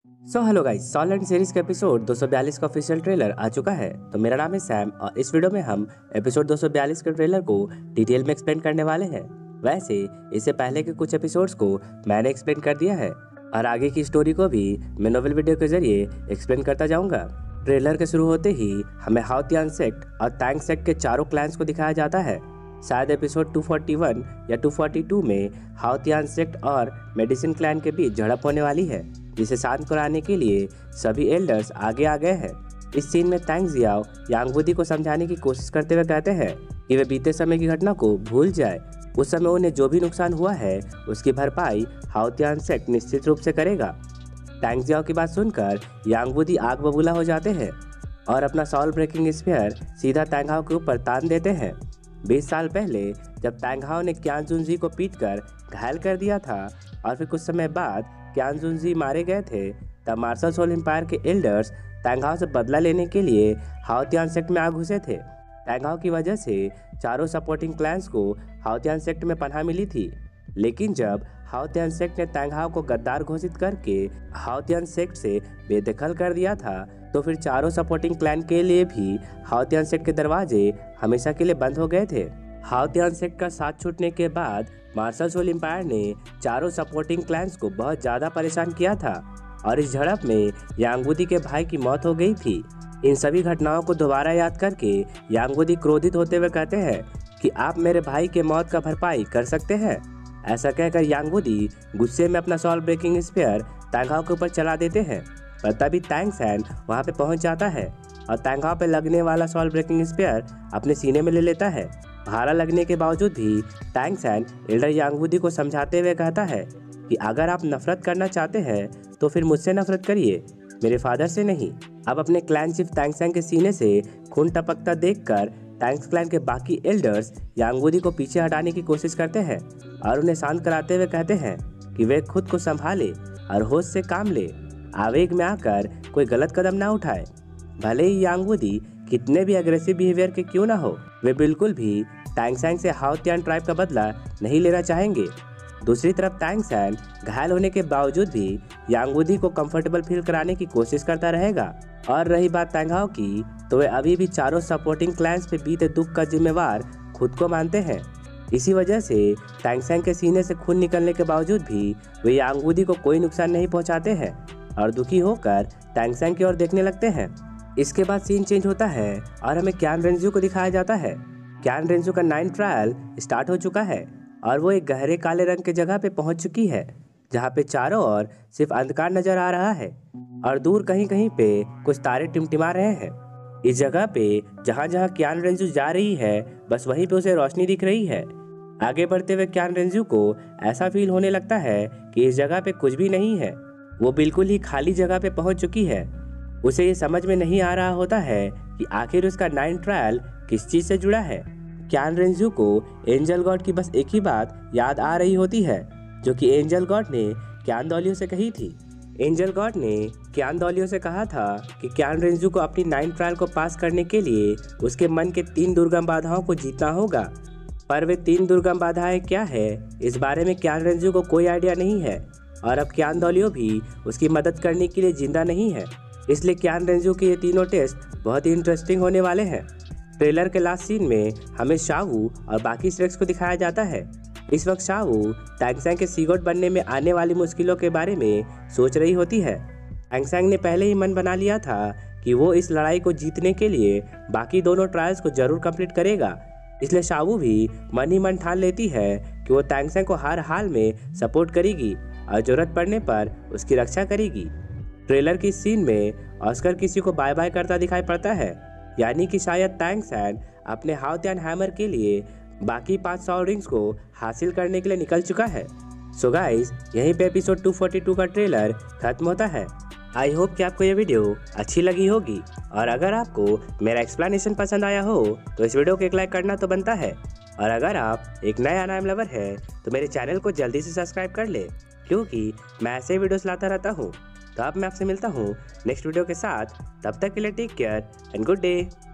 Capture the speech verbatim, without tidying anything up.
सो hello guys, solid series का episode दो सौ बयालीस का ऑफिशियल ट्रेलर आ चुका है। तो मेरा नाम है सैम और इस वीडियो में हम एपिसोड दो सौ बयालीस के ट्रेलर को डिटेल में एक्सप्लेन करने वाले हैं। वैसे इससे पहले के कुछ एपिसोड्स को मैंने एक्सप्लेन कर दिया है और आगे की स्टोरी को भी मैं नोवेल वीडियो के जरिए एक्सप्लेन करता जाऊंगा। ट्रेलर के शुरू होते ही हमें हाओतियान सेक्ट और तैंग सेक्ट के चारों क्लैंस को दिखाया जाता है। शायद एपिसोड दो सौ इकतालीस या दो सौ बयालीस में हाओतियान सेक्ट और मेडिसिन क्लैन के बीच झड़प होने वाली है, जिसे शांत कराने के लिए सभी एल्डर्स आगे आ गए हैं। इस सीन में तैंग जियाओ यांग वुदी को समझाने की कोशिश करते हुए कहते हैं कि वे बीते समय की घटना को भूल जाए। उस समय उन्हें जो भी नुकसान हुआ है उसकी भरपाई हाओतियान सेक्ट निश्चित रूप से करेगा। तैंग जियाओ की बात सुनकर यांग वुदी आग बबूला हो जाते हैं और अपना सॉल ब्रेकिंग स्पीयर सीधा तैंग हाओ के ऊपर तान देते हैं। बीस साल पहले जब तैंग हाओ ने क्यान जुनजी को पीटकर घायल कर दिया था और फिर कुछ समय बाद क्यान जुनजी मारे गए थे, तब मार्शल सोल एम्पायर के एल्डर्स तैंग हाओ से बदला लेने के लिए हाओतियान सेक्ट में आ घुसे थे। तैंग हाओ की वजह से चारों सपोर्टिंग क्लैंस को हाओतियान सेक्ट में पनाह मिली थी, लेकिन जब हाओतियान सेक्ट ने तैंग हाओ को गद्दार घोषित करके हाओतियान सेक्ट से बेदखल कर दिया था, तो फिर चारों सपोर्टिंग क्लैन के लिए भी हाओतियान सेक्ट के दरवाजे हमेशा के लिए बंद हो गए थे। हाओतियान सेक्ट का साथ छूटने के बाद मार्शल सोल एम्पायर ने चारों सपोर्टिंग क्लैंस को बहुत ज़्यादा परेशान किया था और इस झड़प में यांग वुदी के भाई की मौत हो गई थी। इन सभी घटनाओं को दोबारा याद करके यांग वुदी क्रोधित होते हुए कहते हैं कि आप मेरे भाई के मौत का भरपाई कर सकते हैं। ऐसा कहकर यांग वुदी गुस्से में अपना सॉल ब्रेकिंग स्पीयर तैंग हाओ के ऊपर चला देते हैं, पर तभी तैंग सैन वहां पे पहुंच जाता है और तैंग हाओ पे लगने वाला सॉल ब्रेकिंग स्पीयर अपने सीने में ले लेता है। भारा लगने के बावजूद भी तैंग सैन एल्डर यांग वुदी को समझाते हुए कहता है कि अगर आप नफरत करना चाहते हैं तो फिर मुझसे नफरत करिए, मेरे फादर से नहीं। अब अपने क्लैन चीफ तैंग सैन के सीने से खून टपकता देखकर टैंक्स क्लैन के बाकी एल्डर्स यांग वुदी को पीछे हटाने की कोशिश करते हैं और उन्हें शांत कराते हुए कहते हैं कि वे खुद को संभाले और होश से काम ले, आवेग में आकर कोई गलत कदम ना उठाए। भले ही यांग वुदी कितने भी अग्रेसिव बिहेवियर के क्यों ना हो, वे बिल्कुल भी तैंग सैन से हाओतियान ट्राइब का बदला नहीं लेना चाहेंगे। दूसरी तरफ तैंग सैन घायल होने के बावजूद भी यांग वुदी को कंफर्टेबल फील कराने की कोशिश करता रहेगा। और रही बात तैंग हाओ की, तो वे अभी भी चारों सपोर्टिंग क्लैंस पे बीते दुख का जिम्मेवार खुद को मानते हैं। इसी वजह से तैंग सैन के सीने से खून निकलने के बावजूद भी वे यांग वुदी को कोई नुकसान नहीं पहुंचाते हैं और दुखी होकर तैंग सैन की ओर देखने लगते हैं। इसके बाद सीन चेंज होता है और हमें क्यान रेंजू को दिखाया जाता है। क्यान रेंजू का नाइन ट्रायल स्टार्ट हो चुका है और वो एक गहरे काले रंग की जगह पे पहुंच चुकी है, जहाँ पे चारों ओर सिर्फ अंधकार नजर आ रहा है और दूर कहीं कहीं पे कुछ तारे टिमटिमा रहे हैं। इस जगह पे जहाँ जहाँ क्यान रेंजू जा रही है, बस वहीं पे उसे रोशनी दिख रही है। आगे बढ़ते हुए क्यान रेंजू को ऐसा फील होने लगता है कि इस जगह पे कुछ भी नहीं है, वो बिल्कुल ही खाली जगह पे पहुंच चुकी है। उसे ये समझ में नहीं आ रहा होता है कि आखिर उसका नाइन ट्रायल किस चीज से जुड़ा है। क्यान रेंजू को एंजल गॉड की बस एक ही बात याद आ रही होती है, जो कि एंजल गॉड ने क्यान दौलियो से कही थी। एंजल गॉड ने क्यान दौलियो से कहा था कि क्यान रेंजू को अपनी नाइन ट्रायल को पास करने के लिए उसके मन के तीन दुर्गम बाधाओं को जीतना होगा, पर वे तीन दुर्गम बाधाएं क्या है, इस बारे में क्यान रेंजू को कोई आइडिया नहीं है और अब क्यान दौलियो भी उसकी मदद करने के लिए जिंदा नहीं है। इसलिए क्यान रेंजू के ये तीनों टेस्ट बहुत ही इंटरेस्टिंग होने वाले हैं। ट्रेलर के लास्ट सीन में हमें शावू और बाकी श्रेक्स को दिखाया जाता है। इस वक्त शावू तैंग सैन के सीगोट बनने में आने वाली मुश्किलों के बारे में सोच रही होती है। तैंग सैन ने पहले ही मन बना लिया था कि वो इस लड़ाई को जीतने के लिए बाकी दोनों ट्रायल्स को जरूर कंप्लीट करेगा, इसलिए शावू भी मन ही मन ठान लेती है कि वो तैंग सैन को हर हाल में सपोर्ट करेगी और जरूरत पड़ने पर उसकी रक्षा करेगी। ट्रेलर की सीन में ऑस्कर किसी को बाय बाय करता दिखाई पड़ता है, यानी कि शायद तैंग सैन अपने हाओतियान हैमर के लिए बाकी पांच सौ रिंग्स को हासिल करने के लिए निकल चुका है। सो गाइस, यहीं पे एपिसोड दो सौ बयालीस का ट्रेलर खत्म होता है। आई होप कि आपको ये वीडियो अच्छी लगी होगी और अगर आपको मेरा एक्सप्लेनेशन पसंद आया हो तो इस वीडियो को एक लाइक करना तो बनता है। और अगर आप एक नया अनाम लवर है तो मेरे चैनल को जल्दी से सब्सक्राइब कर ले, क्योंकि मैं ऐसे वीडियोस लाता रहता हूँ। तो अब मैं आपसे मिलता हूँ नेक्स्ट वीडियो के साथ, तब तक के लिए take care and good day.